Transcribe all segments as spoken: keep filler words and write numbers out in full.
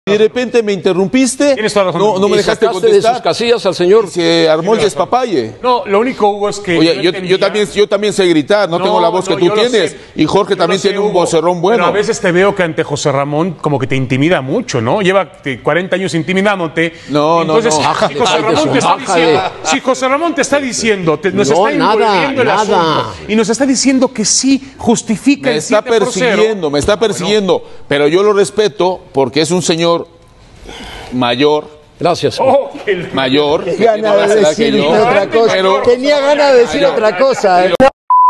Y de repente me interrumpiste, Tienes toda la razón. no, no me Y dejaste sacaste contestar. de sus casillas al señor. Se armó el despapalle. No, lo único, Hugo, es que. Oye, yo, yo, entendía... yo, también, yo también sé gritar, no, no tengo la voz no, que tú yo lo tienes. sé. Y Jorge Yo también lo sé, tiene un Hugo, vocerrón bueno. Pero a veces te veo que ante José Ramón como que te intimida mucho, ¿no? Lleva cuarenta años intimidándote. No, no, Entonces, no. si José Ramón te está diciendo, si José Ramón te está diciendo, te, nos No, está nada, envolviendo el nada. asunto y nos está diciendo que sí justifica Me el está siete por cero. persiguiendo, me está persiguiendo. Pero yo lo respeto porque es un señor mayor. Gracias. Oh, el... Mayor. que Gana tiene más de edad decir que yo, otra cosa. pero- Tenía ganas de decir otra cosa. ¿eh?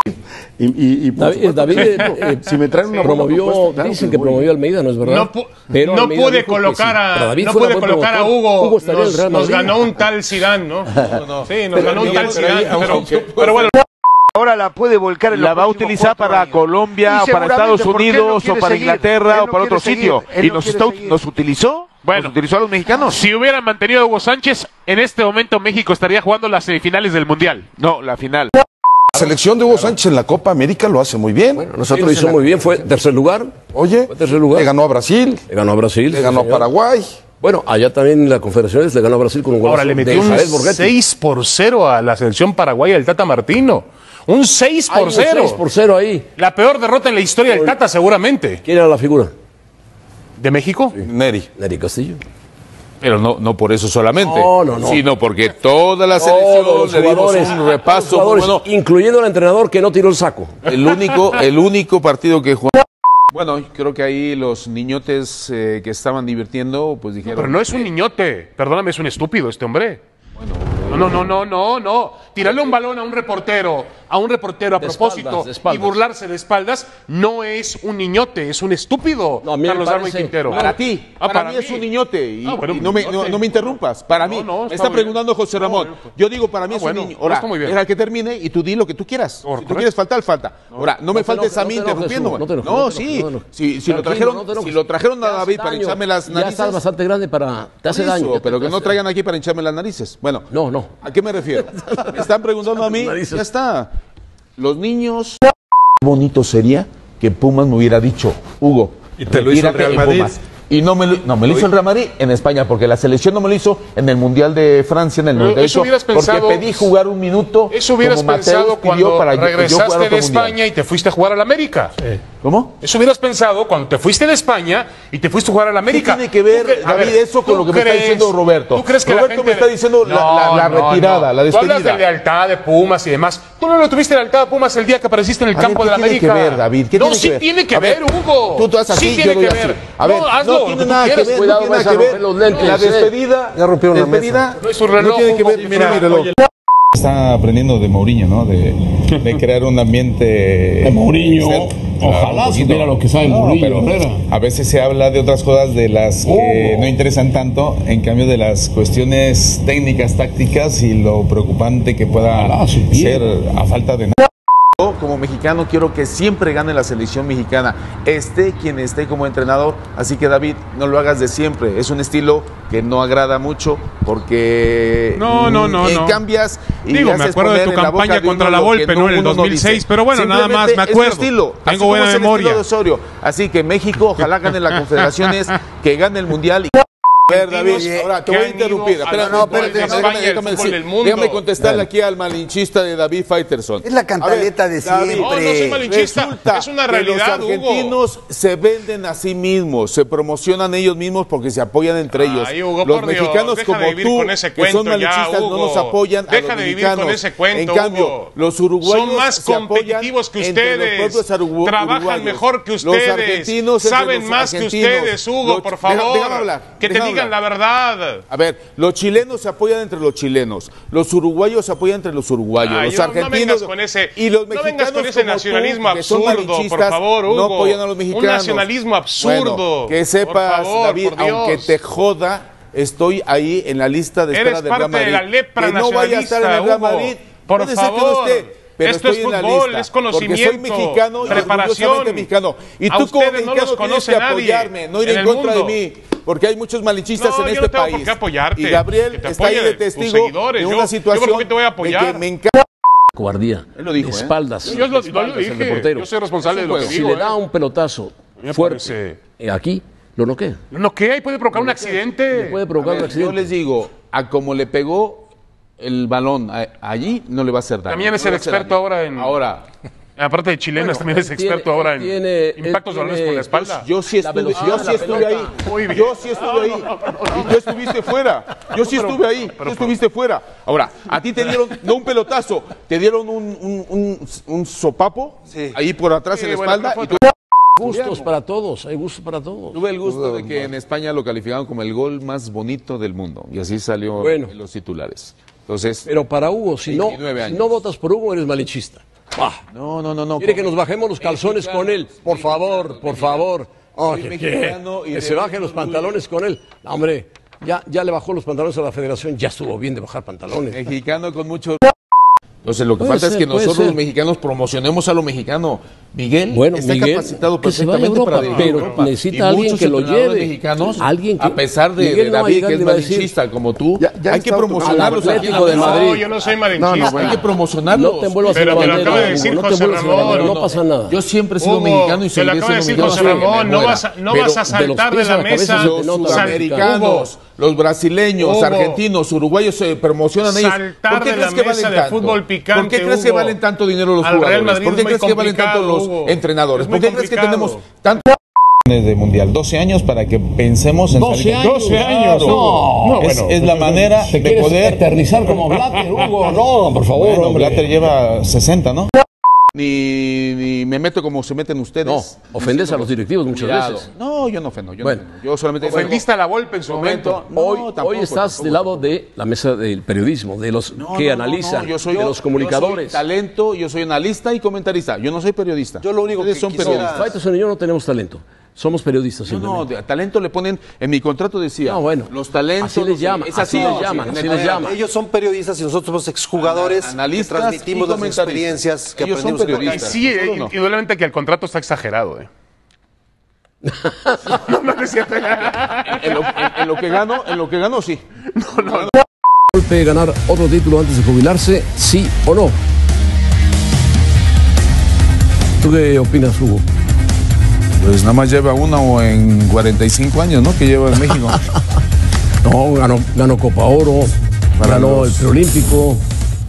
Y, y, y por David, supuesto, David eh, si me traen una buena promovió, propuesta, claro dicen que que voy. promovió a Almeida, ¿no es verdad? No, pu Pero no Almeida pude dijo que colocar sí. a, Pero David no fue pude una buena colocar a promotora. Hugo. Hugo estaría en el nos, Real nos Madrid. ganó un tal Zidane, ¿no? Sí, nos ganó un tal pero Zidane. ahí, Pero, aunque- pero bueno. Ahora la puede volcar en La los va a próximos utilizar cuatro para años. Colombia Y o para seguramente Estados porque él no Unidos o quiere para seguir, Inglaterra él o no para otro quiere sitio. seguir, él ¿Y no nos, quiere está- seguir. nos utilizó? Bueno. ¿Nos utilizó a los mexicanos? Si hubieran mantenido a Hugo Sánchez, en este momento México estaría jugando las semifinales del Mundial. No, la final. La selección de Hugo Sánchez en la Copa América lo hace muy bien. Bueno, nosotros lo hizo muy bien, fue tercer lugar. Oye, Fue tercer lugar. le ganó a Brasil, Le ganó a Brasil. le sí, ganó a señor. Paraguay. Bueno, allá también en la Confederaciones le ganó a Brasil con un gol Ahora le metió de un Isabel Borghetti. seis por cero a la selección paraguaya del Tata Martino. Un seis Hay por un cero. seis por cero ahí. La peor derrota en la historia del Tata, seguramente. ¿Quién era la figura? ¿De México? Neri. Neri Castillo. Pero no, no por eso solamente, No, no, no. sino porque toda la Todos selección los le dimos jugadores, un repaso todos los muy jugadores, bueno. incluyendo al entrenador que no tiró el saco. El único, el único partido que jugó. Bueno, creo que ahí los niñotes eh, que estaban divirtiendo, pues dijeron. Pero no es un niñote. Perdóname, es un estúpido este hombre. No, no, no, no, no, no. Tirarle un balón a un reportero, a un reportero a De propósito espaldas, de espaldas. y burlarse de espaldas, no es un niñote, es un estúpido. No, a mí me Carlos Darwin parece- Quintero. Para ti, Ah, para, mí es un niñote. Y, Ah, bueno, y no, me, no, niñote. no me interrumpas. Para No, mí, no, me está está muy preguntando bien. José No, Ramón. bueno, pues. Yo digo, para mí Ah, es bueno, un niño. no, Ahora, está muy bien. deja que termine y tú di lo que tú quieras. Correcto. Si tú quieres faltar, falta. Ahora, no me No te faltes enojes, a no mí te enojes, interrumpiéndome. Hugo, no te enojes, No, no te sí. enojes, no te enojes. Si, si lo Tranquilo, trajeron, no te enojes. si lo trajeron a Te hace David para daño. hincharme las Ya narices. estás bastante grande para... Te hace por eso, daño. pero te- que no te- traigan aquí para hincharme las narices. Bueno, No, no. ¿a qué me refiero? Me están preguntando a mí, Narices. ya está. Los niños. Qué bonito sería que Pumas me hubiera dicho, Hugo. Y te lo hizo el retírate Real en Madrid. Pumas. Y no me lo, no, me lo hizo el Real Madrid en España, porque la selección no me lo hizo en el Mundial de Francia en el Pero noventa y ocho, eso hubieras pensado- porque pedí jugar un minuto. Eso hubieras como Mateus pensado pidió cuando para yo- yo regresaste jugar de otro Mundial. España y te fuiste a jugar al América. ¿Cómo? Eso hubieras pensado cuando te fuiste de España y te fuiste a jugar al América. ¿Qué tiene que ver, ¿Tú cre- a David, ver, eso con ¿tú lo que me está crees- diciendo Roberto? ¿Tú crees que la Roberto gente me está de- diciendo la- la- la No, retirada, no. la Tú hablas de despedida. lealtad de Pumas y demás. Tú no lo tuviste lealtad a Pumas el día que apareciste en el A campo ver, de la ¿qué tiene América. que ver, David? ¿Qué no, tiene sí que ver? tiene que A ver, ver, Hugo. Tú te haces sí así, tiene yo que doy ver. así. A ver, no, hazlo, no lo tiene que tú nada que quieras. ver, Cuidado, no tiene vas nada a que ver. romper los lentes, La eh. despedida, Ya rompieron la la mesa. despedida, No es un reloj, no tiene que Hugo. ver, mira, míralo. Está aprendiendo de Mourinho, ¿no? De, de crear un ambiente... De Mourinho, Claro, ojalá un poquito. supiera lo que sabe No, Mourinho, pero Herrera. a veces se habla de otras cosas de las que Oh. no interesan tanto, en cambio de las cuestiones técnicas, tácticas y lo preocupante que pueda Ojalá supiera. ser a falta de... Yo, como mexicano, quiero que siempre gane la selección mexicana, esté quien esté como entrenador. Así que, David, no lo hagas de siempre. Es un estilo que no agrada mucho porque No, no, no, eh, no. cambias y Digo, me haces acuerdo de poner tu en la boca campaña de uno contra la lo que Volpe, ¿no? En el uno dos mil seis, dice. pero bueno, nada más Simplemente me es tu acuerdo. estilo. Tengo Así como buena es el memoria. estilo de Osorio. Así que México, ojalá gane la Confederaciones, que gane el Mundial. Y... A ver, David, ahora te que voy a han interrumpir. ido Espera, al no, fútbol espérate, de déjame, España y el déjame, fútbol decir- del mundo. déjame contestarle aquí al malinchista de David Faitelson. Es la cantaleta A ver, de David, siempre. No, no soy malinchista. Resulta Es una que realidad, los Hugo. argentinos se venden a sí mismos, se promocionan ellos mismos porque se apoyan entre ellos. Ay, Hugo, los por Dios, mexicanos deja como de vivir tú, con ese que son cuento ya, malinchistas, no Hugo. nos apoyan a Deja los de vivir mexicanos. con ese cuento, En cambio, Hugo. los uruguayos Son más se apoyan competitivos que entre los ustedes. propios urugu- Trabajan uruguayos. mejor que Los ustedes. argentinos entre Saben los más que argentinos. ustedes, Hugo, Los- por deja- favor. déjame hablar, que te déjame digan hablar. la verdad. A ver, los chilenos se apoyan entre los chilenos, los uruguayos se apoyan entre los uruguayos, Ay, los no- no vengas argentinos con ese- y los no vengas mexicanos con ese como tú, nacionalismo que son absurdo, por malinchistas, favor, no Hugo. apoyan a los Un mexicanos. nacionalismo absurdo. Bueno, que Por sepas, favor, David, por Dios. aunque te joda, estoy ahí en la lista de espera Eres del Real parte Madrid. de la lepra que no vaya a estar en el Real nacionalista, Madrid, Hugo. Por puede ser que no favor. esté. Pero Esto estoy es en la fútbol, lista, es conocimiento, porque soy mexicano y preparación. orgullosamente mexicano. Y A tú como ustedes no mexicano los tienes conoce que nadie apoyarme, no ir en en el contra mundo. de mí, porque hay muchos malinchistas No, en yo este no tengo país. por qué apoyarte. Y Gabriel Que te está ahí de apoyen tus testigo seguidores. de Yo- una yo situación por qué te voy a de apoyar. que me encanta. Cobardía. Él lo dijo, de ¿eh? espaldas. Yo lo, de yo lo espaldas el dije. reportero. Yo soy responsable de lo que Si digo. le ¿eh? da un pelotazo Me fuerte parece- eh, aquí, Lo noquea. Lo noquea y puede provocar un accidente. Puede provocar Ver, un accidente. yo les digo, a como le pegó el balón a- allí, no le va a hacer daño. También es No el le va a hacer experto daño. ahora en... Ahora, Aparte de chilenas, Bueno, también es él tiene- experto ahora en tiene- él impactos de balones por la tiene- espalda. yo sí La estuve, velocidad yo de sí la estuve pelota. ahí. Muy bien. Yo sí estuve ahí. Y tú estuviste fuera. Yo sí estuve ahí. Tú estuviste fuera. Ahora, a ti te dieron, no un pelotazo, te dieron un, un, un, un sopapo ahí por atrás Sí, en la bueno, espalda. pero Y fue tú- Gustos para todos, hay gustos para todos. Tuve el gusto de que en España lo calificaron como el gol más bonito del mundo. Y así salió Bueno. en los titulares. Entonces, Pero para Hugo, si no, veintinueve si años. no votas por Hugo, eres malichista. Ah, no, no, no, no. quiere que nos bajemos los calzones mexicano, con él. Por favor, por favor. Oh, soy que, mexicano y que de se bajen mucho los pantalones con él. No, hombre, ya, ya le bajó los pantalones a la federación, ya estuvo bien de bajar pantalones. Mexicano con mucho... Entonces lo que Puede falta ser, es que puede nosotros ser. los mexicanos promocionemos a lo mexicano. Miguel Bueno, está Miguel, capacitado que se vaya a perfectamente Europa, para dirigir pero Europa. necesita Y alguien muchos que lo entrenadores lleve. mexicanos, Alguien que- a pesar de, Miguel de no va a David, llegar que y es le va a decir, malinchista como tú, Ya- ya hay que está promocionarlos. al aquí en Atlético la de mesa. Madrid. No, yo no soy malinchista. No, no, bueno. Hay que promocionarlos. No te envuelvas Pero en la te lo bandera, acaba de decir Hugo, no te José envuelvas en la Ramón. bandera, no, No, pasa nada. Yo siempre he sido Hugo, mexicano y te lo seguiré acaba de siendo decir mexicano José hasta que Ramón, me no muera. vas a, no Pero vas a de los saltar de pies a la la cabeza mesa. se te los nota. sudamericanos, los brasileños, Hugo. argentinos, uruguayos se promocionan ellos. Saltar ¿Por qué de crees la que mesa valen de tanto? fútbol picante, ¿Por qué crees que Hugo? valen tanto dinero los Al Real jugadores? Madrid ¿Por qué es muy crees que valen tanto los complicado, Hugo. entrenadores? Es muy ¿Por qué crees que complicado. tenemos tanto de mundial, doce años para que pensemos en doce salir- años, doce años, no, no, no, es, bueno, es la manera ¿Te de quieres poder. eternizar como Blatter, Hugo? No, por favor, Bueno, hombre. Blatter lleva sesenta, ¿no? ni, ni me meto como se meten ustedes? No, ofendes a los directivos muchas Cuidado. veces. No, yo no ofendo. Yo, Bueno. no ofendo. Yo solamente digo- Ofendiste a la Volpe en su momento. No, Hoy, tampoco, hoy estás tampoco. del lado de la mesa del periodismo, de los No, que no, no, analizan, no, yo soy- de los yo comunicadores. soy talento, yo soy analista y comentarista. Yo no soy periodista. Yo lo único Ustedes que son quisiera- periodistas. Faitelson y yo no tenemos talento, somos periodistas No, no, simplemente. de- talento le ponen, en mi contrato decía, No, bueno, los talentos... así les los- llaman, es así así, les llaman, sí, así en les el- llaman. Ellos son periodistas y nosotros somos exjugadores que Analistas transmitimos y las comentaristas. experiencias que Ellos son aprendimos en la periodistas. cancha. Sí, Nosotros no. indudablemente que el contrato está exagerado. Eh. no, no es cierto. En lo, en- en lo que gano, en lo que gano, sí. Golpe ganar otro título antes de jubilarse, sí o no. ¿Tú qué opinas, Hugo? Pues nada más lleva uno en cuarenta y cinco años, ¿no? Que lleva en México. No, ganó, ganó Copa Oro, Para ganó los- el preolímpico.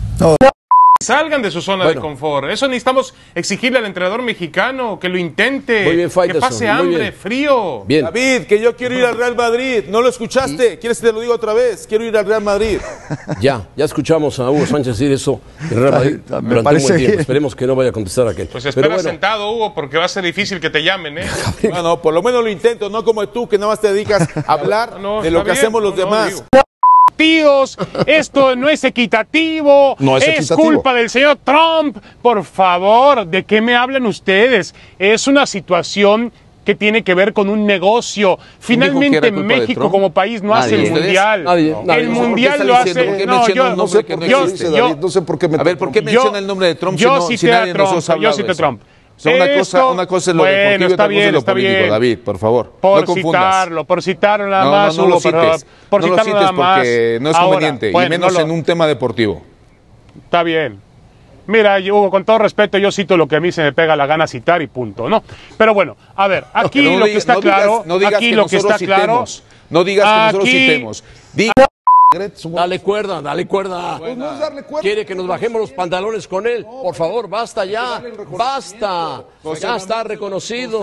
Salgan de su zona Bueno. de confort. Eso necesitamos exigirle al entrenador mexicano que lo intente, Muy bien, que Faitelson, pase muy hambre, bien. frío. Bien, David, que yo quiero ir al Real Madrid. ¿No lo escuchaste? ¿Quieres que te lo diga otra vez? Quiero ir al Real Madrid. ya, ya escuchamos a Hugo Sánchez decir eso en Real Madrid Me durante un parece buen tiempo. bien. Esperemos que no vaya a contestar a aquel. Pues Pero espera bueno, sentado, Hugo, porque va a ser difícil que te llamen, ¿eh? Bueno, por lo menos lo intento, no como tú, que nada más te dedicas a hablar No, de lo está que bien, hacemos los no, no, demás. digo. Tíos, esto no es equitativo, No es equitativo. culpa del señor Trump. Por favor, ¿de qué me hablan ustedes? Es una situación que tiene que ver con un negocio. ¿Quién dijo que Finalmente era culpa de México Trump? como país no hace Nadie. el ¿Ustedes? mundial. Nadie, nadie. El No sé por qué mundial está lo diciendo, hace. ¿por qué No, menciona yo, un nombre que no yo- existe, yo- David, no sé por qué me A ver, ¿por qué Yo- menciona el nombre de Trump si yo no, si cité a nadie Trump, nos ha yo hablado cité de a eso? Trump. O sea, una, cosa, Esto- una cosa es lo bueno, deportivo y está otra cosa bien, es lo está político, bien. David, por favor. Por no confundas. citarlo, por citarlo nada No, más, no, no Hugo, lo por, cites. por no lo citarlo cites nada más. porque no es Ahora, conveniente, bueno, y menos no lo- en un tema deportivo. Está bien. Mira, Hugo, con todo respeto, yo cito lo que a mí se me pega la gana citar y punto, ¿no? Pero bueno, a ver, aquí No lo digas- que está no digas- claro, no digas aquí que lo que nosotros está claro, citemos. No digas que nosotros aquí- citemos. Diga dale cuerda, dale cuerda. Pues no es darle cuerda. Quiere que nos bajemos los pantalones con él. Por favor, basta ya. Basta. Ya está reconocido.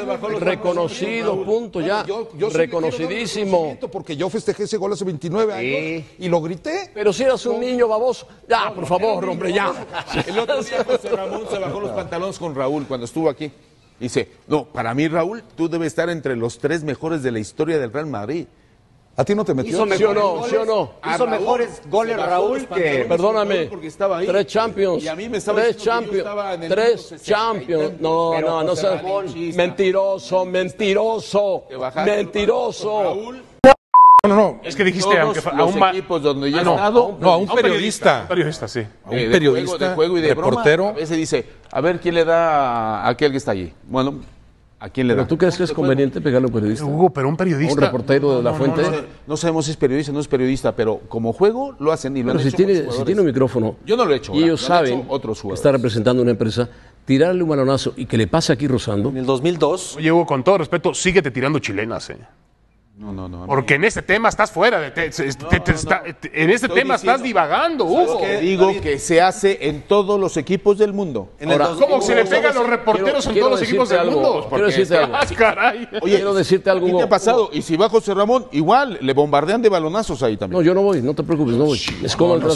Reconocido, punto, ya. Yo- yo sí le quiero dar Reconocidísimo. reconocimiento porque yo festejé ese gol hace veintinueve años y lo grité. Pero si eras un niño baboso. Ya, por favor, hombre, ya. El otro día José Ramón se bajó los pantalones con Raúl cuando estuvo aquí. Dice, no, para mí, Raúl, tú debes estar entre los tres mejores de la historia del Real Madrid. ¿A ti no te metió? ¿Sí o no? ¿Sí o no? Hizo mejores goles Raúl que... Perdóname. Porque estaba ahí. Tres Champions. Y a mí me estaba Tres diciendo que yo Champions. estaba en el Tres minuto sesenta y Champions. tantos. No, Pero no, no José seas Ramón, chista. mentiroso, mentiroso. Te bajaste los Mentiroso. pantalones con Raúl. No, no, es que dijiste, Todos aunque fa- a los un ma- equipos donde yo he Ah, no. estado, no, a un periodista. Un periodista, sí. eh, un de periodista, juego, de juego y de reportero. broma, a veces dice, a ver, ¿quién le da a aquel que está allí? Bueno, ¿a quién le ¿Pero da? tú crees que es conveniente pegarle a un periodista? Hugo, pero un ¿A periodista. un reportero de la fuente? No sabemos si es periodista o no es periodista, pero como juego lo hacen y lo Pero han si hecho tiene, muchos si jugadores. tiene un micrófono Yo no lo he hecho. y ellos lo han hecho saben otros que jugadores. está representando una empresa, tirarle un balonazo y que le pase aquí rozando. En el dos mil dos. Oye, Hugo, con todo respeto, síguete tirando chilenas, ¿eh? No, no, no. Porque en este tema estás fuera. De te, te, te, te, está, en este Estoy tema diciendo, estás divagando, Hugo. Te digo que se hace en todos los equipos del mundo. Ahora, ¿cómo se le pega a los reporteros en todos los equipos del algo, mundo? Quiero decirte algo. Ah, caray. Oye, quiero decirte algo. ¿Qué te ha pasado? Y si va José Ramón, igual, le bombardean de balonazos ahí también. No, yo no voy, no te preocupes, no voy. Es como no, el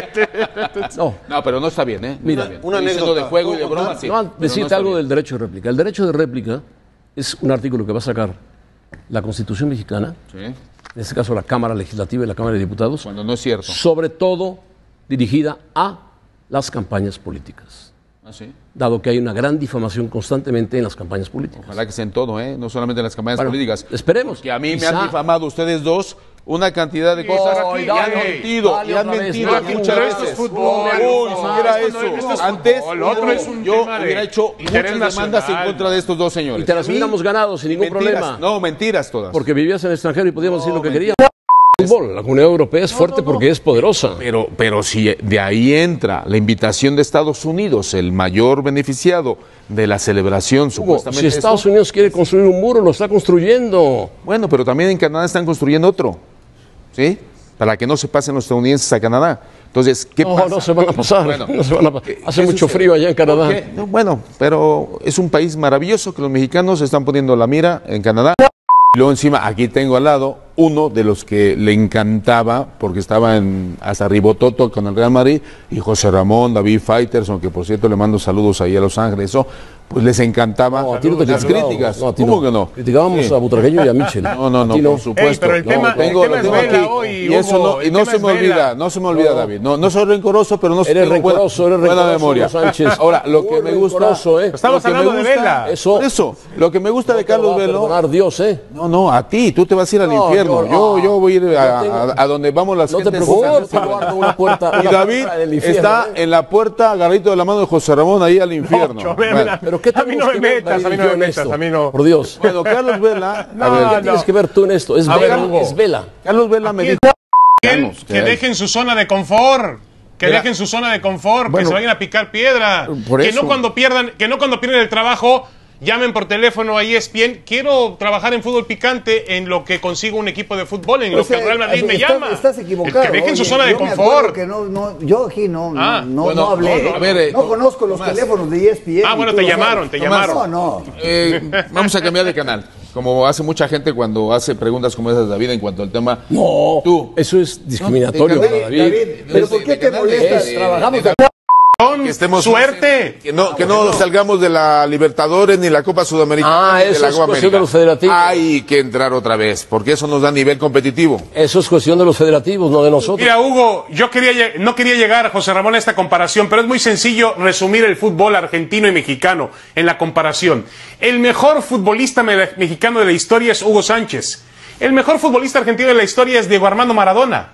no, no. No, pero no está bien, ¿eh? Mira, bien. una Estoy anécdota. de juego y de broma, sí. No, decirte no algo bien. del derecho de réplica. El derecho de réplica es un artículo que va a sacar la Constitución mexicana, Sí. en este caso la Cámara Legislativa y la Cámara de Diputados, Cuando no es cierto. sobre todo dirigida a las campañas políticas, ¿Ah, sí? dado que hay una gran difamación constantemente en las campañas políticas. Ojalá que sea en todo, ¿eh? No solamente en las campañas Bueno, políticas. esperemos. Que a mí me Quizá- han difamado ustedes dos una cantidad de cosas Ay, y han dale, mentido, dale y han otra vez, mentido dale, muchas pero esto veces. es fútbol, Uy, no, si era esto no- eso. esto es Antes fútbol, lo otro es un yo tema de hubiera hecho interés muchas demandas en nacional. contra de estos dos señores. Y te las A mí, hubiéramos ganado sin ningún mentiras. problema. No, mentiras todas. Porque vivías en el extranjero y podíamos decir lo que mentira. queríamos. Fútbol, la Comunidad Europea es fuerte porque es poderosa. Pero, pero si de ahí entra la invitación de Estados Unidos, el mayor beneficiado de la celebración, Hugo, supuestamente. si Estados esto, Unidos quiere construir un muro, lo está construyendo. Bueno, pero también en Canadá están construyendo otro, ¿sí? Para que no se pasen los estadounidenses a Canadá. Entonces, ¿qué No, pasa? no se van a pasar. Bueno, no se van a pa- Hace ¿qué mucho sucede? frío allá en Canadá. ¿Por qué? No, bueno, pero es un país maravilloso que los mexicanos están poniendo la mira en Canadá. Y luego encima, aquí tengo al lado uno de los que le encantaba, porque estaba en hasta Ribototo con el Real Madrid, y José Ramón, David Faitelson, que por cierto le mando saludos ahí a Los Ángeles, eso, pues les encantaba No, a ti no te las criticábamos. críticas. No, a ti ¿Cómo no. que no? Criticábamos Sí. a Butragueño y a Michel. No, no, A no, ti por supuesto. Ey, pero el No, tema- tengo, el tema lo es tengo vela aquí. hoy, y eso Hugo, no, y el no tema se es me olvida, vela. no se me olvida, No. David. No, no soy rencoroso, pero no Eres tengo buena- rencoroso, eres buena rencoroso, memoria. Hugo Sánchez. Ahora, lo que Muy me gusta, rencoroso, ¿eh? Estamos lo que me hablando de gusta- vela. Eso- Por eso, lo que me gusta de No te lo Carlos va a Velo. perdonar Dios, ¿eh? No, no, a ti, tú te vas a ir al No, infierno. yo- Yo, yo voy a ir a, yo tengo- a- a donde vamos las No te gentes preocupes, sanas. yo te guardo una puerta. Y una David puerta del infierno, está ¿eh? en la puerta agarrito de la mano de José Ramón ahí al infierno. No, yo- Bueno. Pero ¿qué A mí no tenemos me que ver, metas, David, a mí y no yo me en metas, esto? a mí no. Por Dios. Bueno, Carlos Vela, No, a ver, ¿Qué no. tienes que ver tú en esto? Es A ver, vela, Hugo. es vela. Carlos Vela me dijo Que, que dejen su zona de confort. Que Mira. dejen su zona de confort, Bueno, que se vayan a picar piedra. por Que eso. no cuando pierdan, que no cuando pierden el trabajo, llamen por teléfono a E S P N. Quiero trabajar en fútbol picante en lo que consigo un equipo de fútbol, en Pues, lo que el Real Madrid eh, me estás, llama. Estás equivocado. Que dejen su Oye, zona de yo me confort. acuerdo que no, no, yo aquí no, no, Ah, no, bueno, no hablé. no, no, a ver, eh, no conozco los Tomás. teléfonos de E S P N. Ah, y bueno, tú te lo llamaron, sabes. te Tomás, llamaron. No, no. Eh, vamos a cambiar de canal. Como hace mucha gente cuando hace preguntas como esas, David, en cuanto al tema. No, Tú. eso es discriminatorio No, para David, David. David, pero ¿por qué de te canal molestas? de- de- Trabajamos de- acá. Que estemos ¡Suerte! Que no, que no salgamos de la Libertadores ni la Copa Sudamericana. Ah, ni de eso la es Copa cuestión de América. los federativos. Hay que entrar otra vez, porque eso nos da nivel competitivo. Eso es cuestión de los federativos, no de nosotros. Mira, Hugo, yo quería lle- no quería llegar, José Ramón, a esta comparación, pero es muy sencillo resumir el fútbol argentino y mexicano en la comparación. El mejor futbolista me- mexicano de la historia es Hugo Sánchez. El mejor futbolista argentino de la historia es Diego Armando Maradona.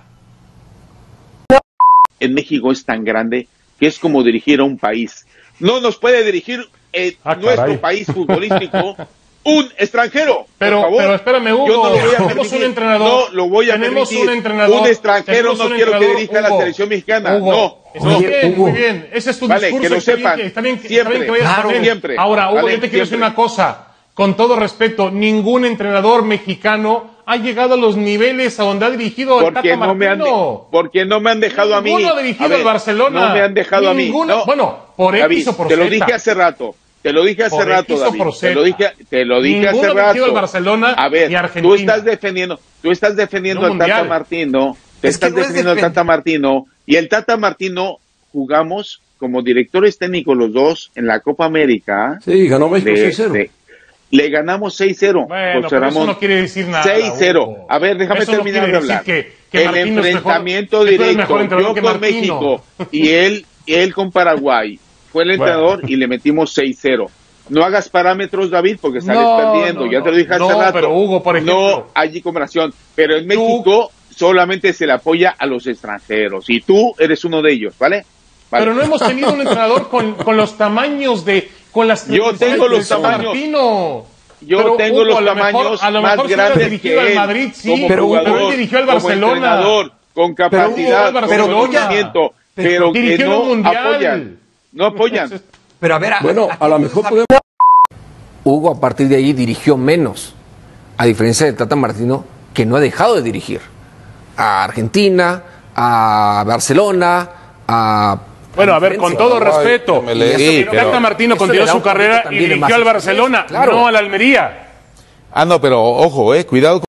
En México es tan grande que es como dirigir a un país. No nos puede dirigir eh, Ah, nuestro caray. país futbolístico un extranjero. Pero, por favor. pero espérame, Hugo, Yo no lo voy a tenemos permitir. un entrenador. No lo voy a tenemos permitir. un entrenador. Un extranjero tenemos no un quiero que entrenador, dirija la Hugo. selección mexicana. Hugo, No. Está no. bien, muy bien. Ese es tu Vale, discurso. que lo está bien sepan. que- Está bien, que- está Siempre. bien que vayas Claro. con él. Siempre. Ahora, Hugo, Vale, yo te quiero decir siempre. una cosa. Con todo respeto, ningún entrenador mexicano ha llegado a los niveles a donde ha dirigido el Porque Tata no, me han de- Martino. porque no me han dejado a mí. Ninguno ha dirigido A ver, al Barcelona. No me han dejado Ninguno. a mí. No. Bueno, por David, X o por te lo Z. dije hace rato. Te lo dije hace Por rato, X o David. por Te Z. lo dije, te lo dije Ninguno hace ha dirigido rato. al Barcelona a ver, ni a Argentina. tú estás defendiendo, tú estás defendiendo No al Tata mundial. Martino, te Es que estás no es defendiendo al defen- Tata Martino y el Tata Martino jugamos como directores técnicos los dos en la Copa América. Sí, ganó México de- seis cero. de- le ganamos seis cero. Bueno, José pero eso Ramón. no quiere decir nada. seis cero. Hugo. A ver, déjame Eso no terminar de quiere decir hablar. que- que el Martino es mejor- enfrentamiento que tú eres directo, mejor entrenador yo que con Martino. México y él, él con Paraguay. Fue el Bueno. entrenador y le metimos seis cero. No hagas parámetros, David, porque sales No, perdiendo. no, ya no. te lo dije hace No, rato. pero Hugo, por ejemplo. No hay comparación. Pero en México solamente se le apoya a los extranjeros. Y tú eres uno de ellos, ¿vale? Vale. Pero no hemos tenido un entrenador con, con los tamaños de. Con las Yo tengo los credenciales de tamaños. Martino. Yo Pero, tengo Hugo, los a lo mejor- tamaños a lo más mejor si hubiera grandes dirigido que al él, Madrid, sí, como pero, jugador, pero él dirigió al como Barcelona. entrenador, con capacidad, Pero, con Barcelona. conocimiento, pero que Dirigió no un mundial. apoyan. No apoyan. Pero a ver, a, Bueno, a lo mejor podemos... Hugo a partir de ahí dirigió menos, a diferencia de Tata Martino, que no ha dejado de dirigir a Argentina, a Barcelona, a... Bueno, a ver, con todo respeto, Sí, pero- Tata Martino Eso continuó le da su un poquito carrera y también de dirigió al más- Barcelona, Claro. no al Almería. Ah, no, pero ojo, eh, cuidado.